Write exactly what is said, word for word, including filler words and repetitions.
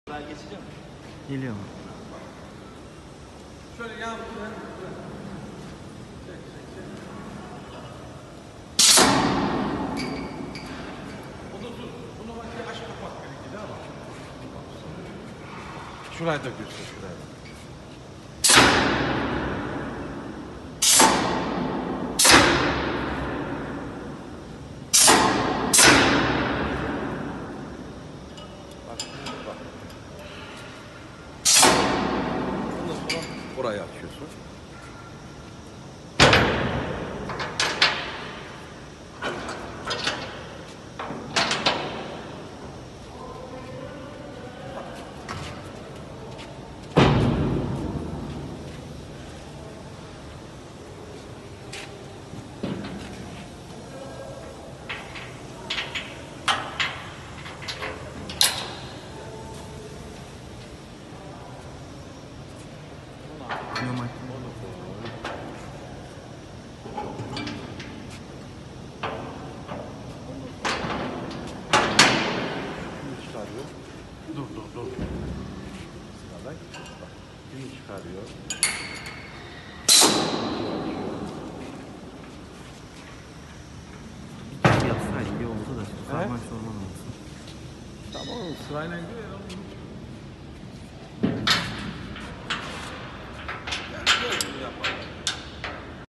Daha geçeceğim. Geliyor mu? Şöyle yan yan. Çek çek çek. O da dur. Bunu belki aç kapat gerekli ama. Şurayı da göster şurayı. Bak şimdi bak. Ondan sonra orayı açıyorsun. Normal. Şimdi çıkarıyor. Dur dur dur. Sıradan. Bak. Şimdi çıkarıyor. Bir kere yapsaydı iyi oldu da. Karman çorman olsun. Tamam sırayla gidiyor ya.